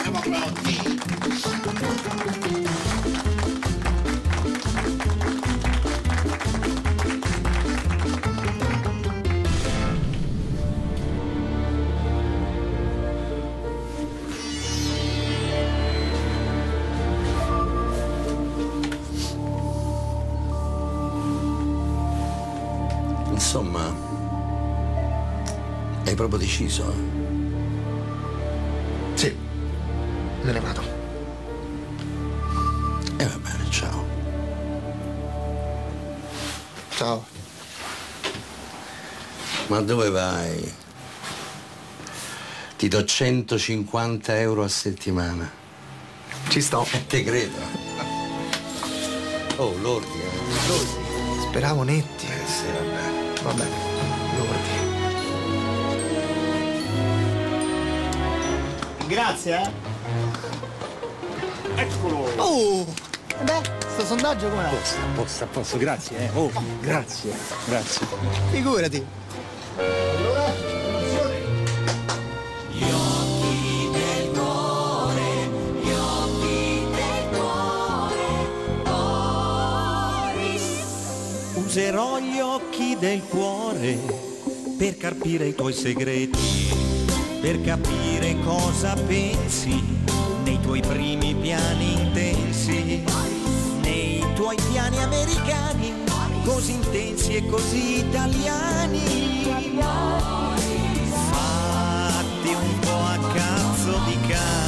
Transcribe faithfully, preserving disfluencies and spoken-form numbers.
siamo pronti. Insomma, hai proprio deciso? Eh? Sì, me ne vado. E va bene, ciao. Ciao. Ma dove vai? Ti do centocinquanta euro a settimana. Ci sto. E te credo. Oh, l'ordine. L'ordine. Speravo netti. Eh sì, vabbè. Va bene, l'ordine. Grazie, eh. Eccolo. Oh! Beh, sto sondaggio com'è? Posto, posto, a posto, grazie, eh. Oh, grazie, grazie. Figurati. Allora, emozione. Gli occhi del cuore, gli occhi del cuore, Boris. Userò gli occhi del cuore per carpire i tuoi segreti, per capire cosa pensi nei tuoi primi piani intensi, nei tuoi piani americani, così intensi e così italiani. Fatti un po' a cazzo di cane.